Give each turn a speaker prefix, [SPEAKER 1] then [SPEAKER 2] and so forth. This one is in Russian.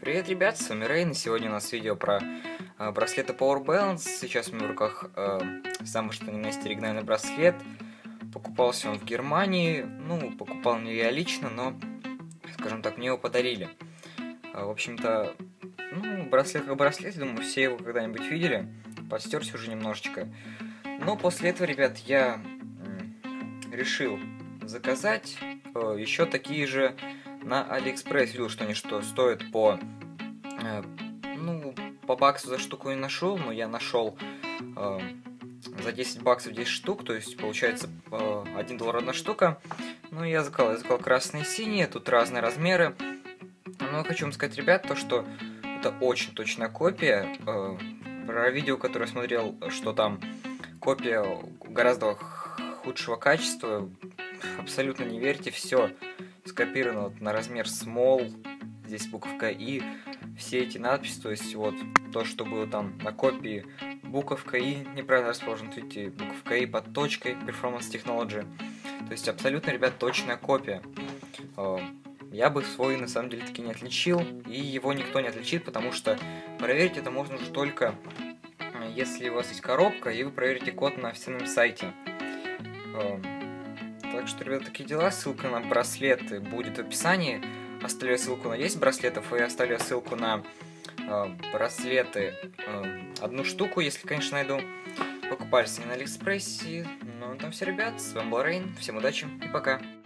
[SPEAKER 1] Привет, ребят, с вами Рейн, и сегодня у нас видео про браслеты Power Balance. Сейчас у меня в руках самый что ни на есть оригинальный браслет. Покупался он в Германии, покупал не я лично, но, скажем так, мне его подарили. В общем-то, браслет как браслет, думаю, все его когда-нибудь видели. Подстерся уже немножечко. Но после этого, ребят, я решил заказать еще такие же на Алиэкспресс. Видел, что они стоят по баксу за штуку не нашел, но я нашел за 10 баксов 10 штук, то есть получается $1 одна штука. Ну, я заказал красные и синие, тут разные размеры. Но хочу вам сказать, ребят, то, что это очень точная копия. Про видео, которое я смотрел, что там копия гораздо худшего качества, абсолютно не верьте, все скопировано на размер small, здесь буковка И, все эти надписи, то есть вот то, что было там на копии, буковка И неправильно расположена, видите, буковка И под точкой, Performance Technology, то есть абсолютно, ребят, точная копия. Я бы свой на самом деле таки не отличил, и его никто не отличит, потому что проверить это можно уже только если у вас есть коробка, и вы проверите код на официальном сайте. Так что, ребята, такие дела. Ссылка на браслеты будет в описании. Оставлю ссылку на 10 браслетов, и оставлю ссылку на браслеты одну штуку, если, конечно, найду. Покупались они на Алиэкспрессе. Ну, там все, ребят. С вами был Рейн. Всем удачи и пока.